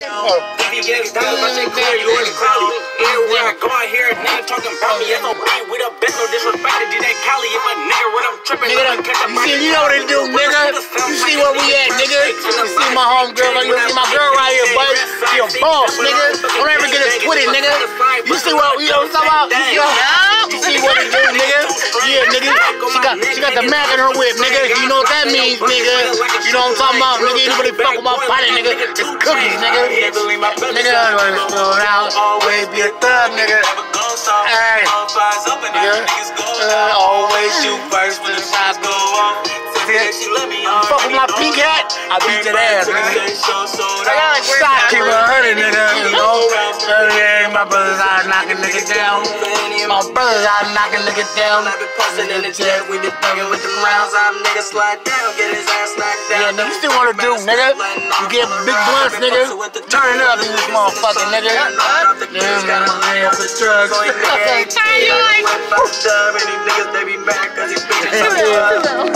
Everywhere I go, I hear a nigga talking about me. SOB with a best, no disrespect to DJ Khaled. If a nigga run, I'm tripping. You know what it do, nigga. You see where we at, nigga. You see my homegirl, you see my girl right here, buddy. She a boss, nigga. Don't ever get us twisted, nigga. You see what you know what I'm talking about? You see what it do, nigga? Yeah, nigga. She got the Mac in her whip, nigga. You know what that means, nigga. You know what I'm talking about, nigga. Anybody fuck with my body, nigga. It's cookies, nigga. Nigga, always be a thug, nigga. Hey, nigga. Always shoot first when the shots go off. Fuck with my pink hat, I beat that ass, nigga. Shot keep 100, nigga. You know, my brothers out knocking niggas down. My brothers out knocking niggas down. In the jet, we be thugging with the rounds. I'm nigga slide down, get his ass knocked down. Yeah, nigga, you still wanna do, nigga? You get big blunts, nigga. Turn it up in this motherfucker, nigga. Yeah, man, for drugs. How you like?